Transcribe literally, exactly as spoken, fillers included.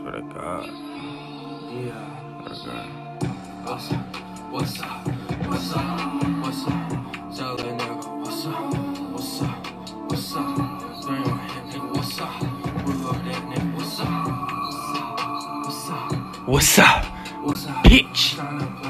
Swear to God. Yeah. Swear to God. What's up? What's up? What's up? What's up? Tell that nigga, what's up? What's up? What's up? Bring my head, nigga, what's up? Roll up that nigga, what's up? What's up? What's up? What's up? Bitch. Tryna